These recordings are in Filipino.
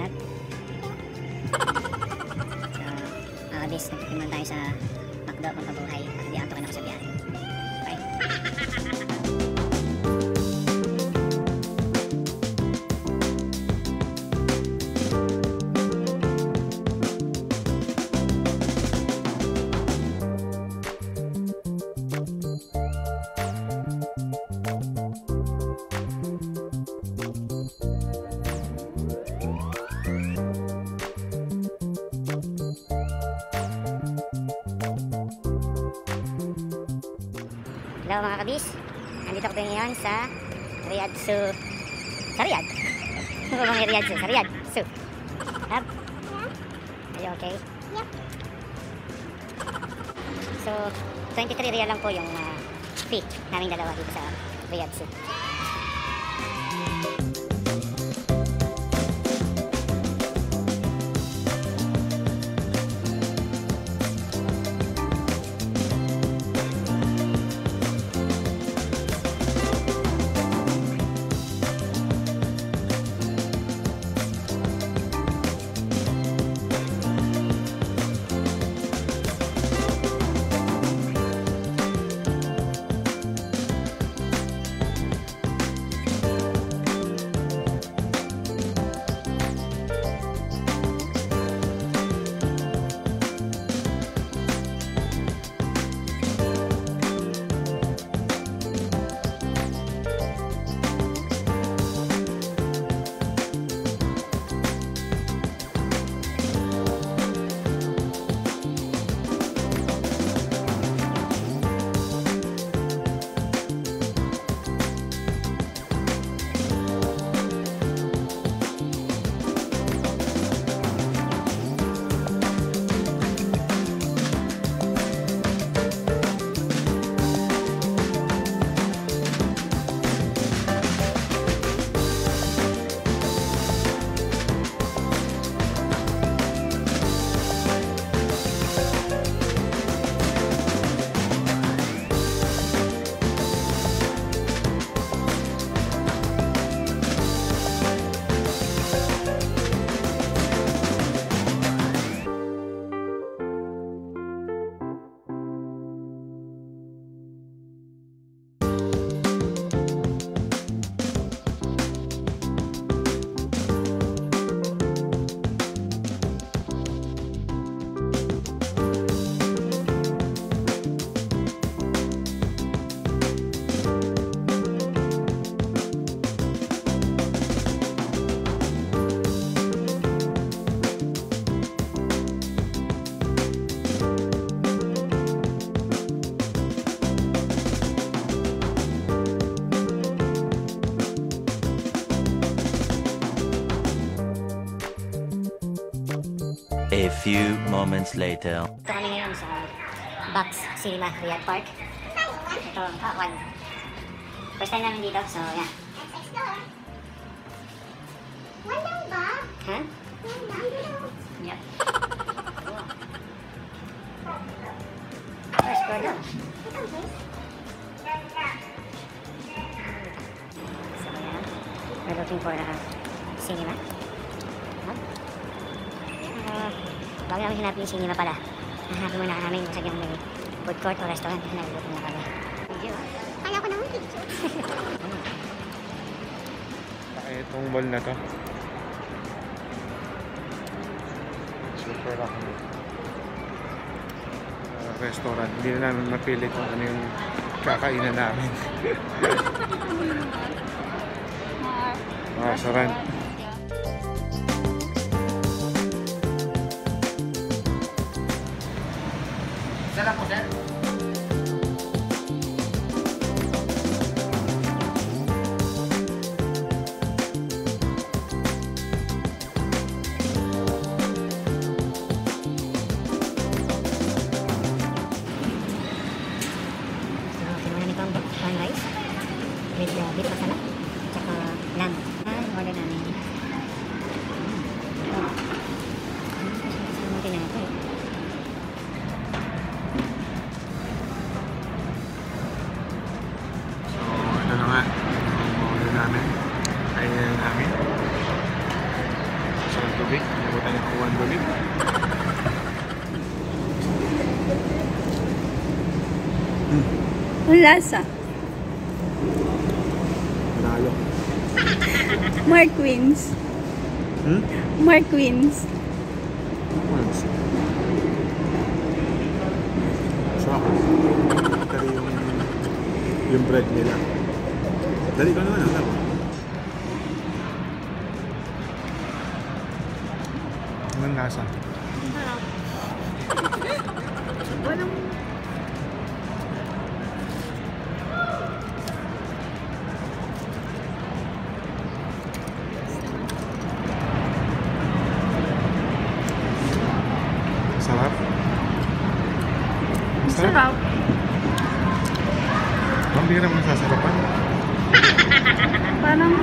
At so, this nagtitimon tayo sa McDo pampabuhay at di anto ka na sa biyahe. Okay? Hello mga kabis, nandito ko ngayon sa Riyadh Zoo. Sa Riyadh? Ano ba mga Riyadh Zoo? Sa Riyadh Zoo. Hab? Are you okay? Yeah. So, 23 riyal lang po yung fee naming dalawa dito sa Riyadh Zoo. A few moments later. Ito kami ngayon sa Box Cinema Riyadh Park. Ito, one. First time namin dito, so yeah. Wala ba? Ha? Yep. First floor daw. So yeah, we're looking for a cinema. Bago namin hanapin yung cinema pala, hanapin muna namin kung saan may food court o restaurant. Naluluto na kami. Video ha? Kala ko naman picture. Itong mall na to. Super ako. Restaurant. Hindi na namin mapili kung ano yung kakainan namin. Restaurant. Sarap po, sir. Rice with beef masala, tsaka lamb. Order namin. Grabe, nalimutan yung kuwan ulit. Ang lasa. Panalo. Marquins. Marquins. Sarap. Pero yung bread nila. Dali ko naman, alam. Anong lasa? Walang... Sarap? Sarap. Ang bira mo nasasarapan. Parang...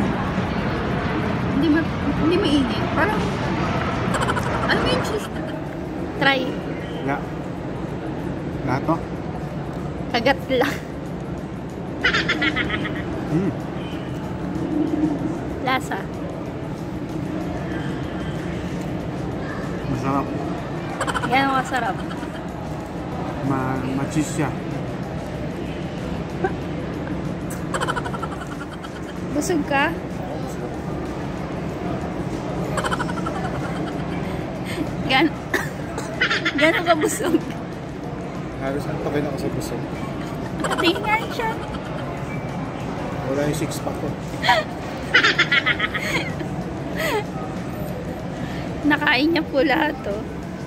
Hindi mainit. Parang... Ano mo yung cheese? Try. Yeah. Lahat to? Kagat lang. Lasa. Masarap. Yan ang masarap. Ma-cheese siya. Busog ka? Gano'n ka busog? Halos ang takay na ako sa busog. Tingnan siya. Wala yung six pack ko. Nakain niya po lahat, oh.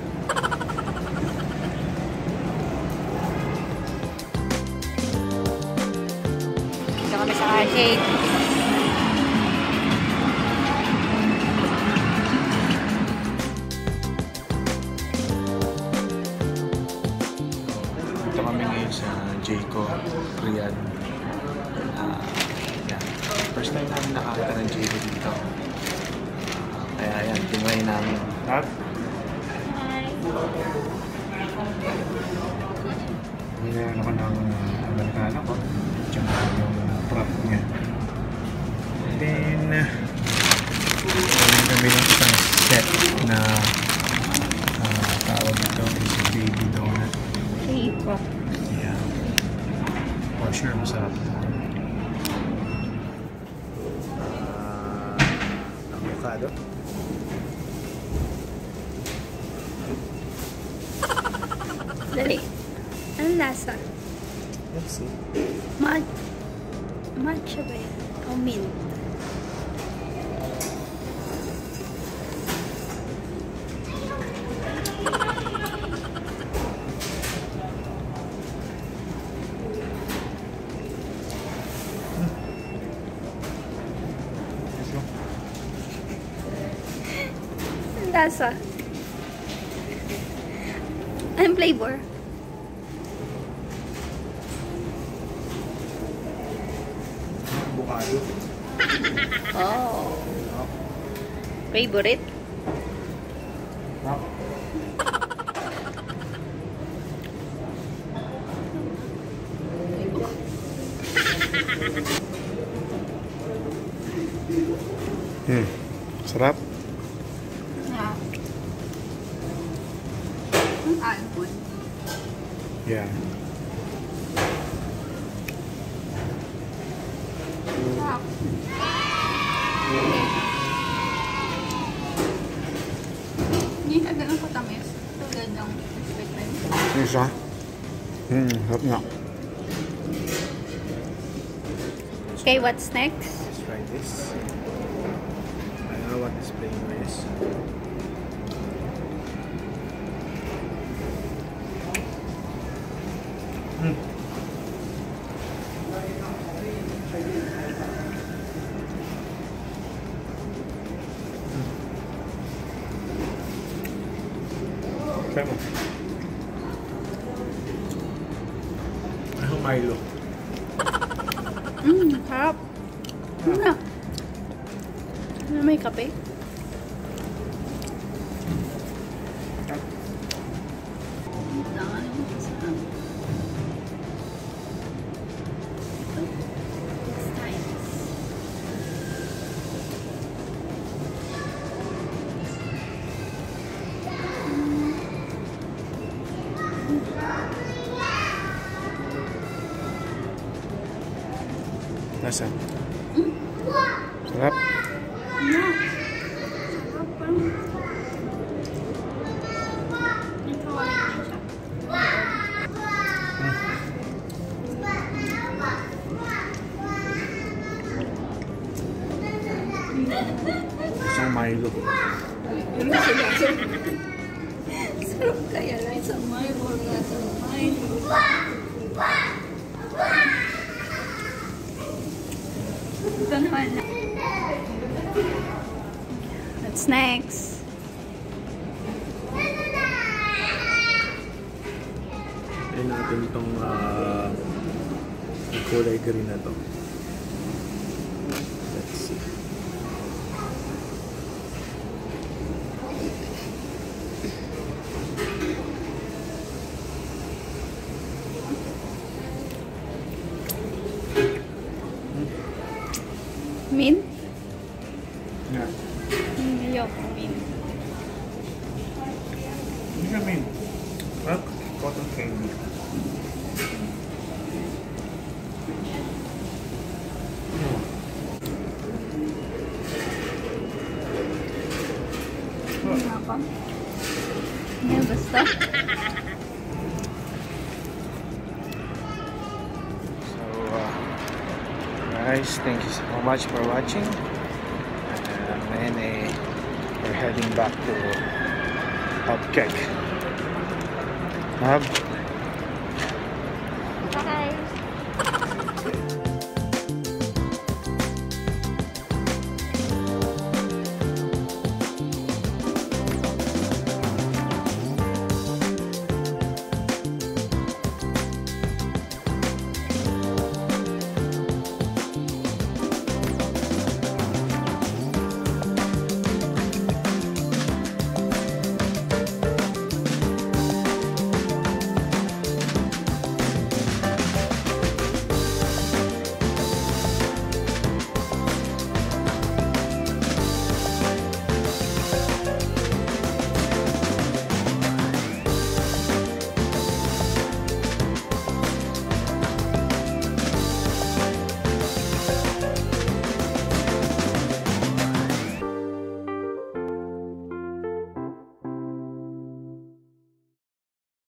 Dito kami sa arcade. Dito kami ngayon sa Jayco, Riyadh. Yeah. First time namin nakakita ng Jayco dito. Kaya yan, tinry namin. At? Hinayan ako ng Amerikano ko. Tsaka yung prop niya. Then, kami ng isang set na tawag ito is baby donut. K-pop. Yeah. For sure, masarap. Avocado. Dali. Anong lasa? Let's see. Matcha ba yan? O mint? Anong lasa? Anong flavor? Avocado. Oh. Favorite? Sarap. Yeah. Ang almond. Yeah. Sarap. Hindi siya ganun katamis. Tulad ng expected. Ano siya? Sarap nga. Okay, what's next? Let's try this. I don't know what this flavor is. Try mo. Ano Milo? Sarap. Ano? Ano may kape? Lasa. Sarap. Isang Milo. Sarap kaya lang sa Milo or nga sa Milo. What's next? Ayun natin itong kulay green na to. Let's see. Mint? Yeah. Ayoko mint. Hindi ka main. Parang cotton candy. Hindi ako. Hindi, basta. So, guys, thank you so much for watching. And we're heading back to Hub Cake.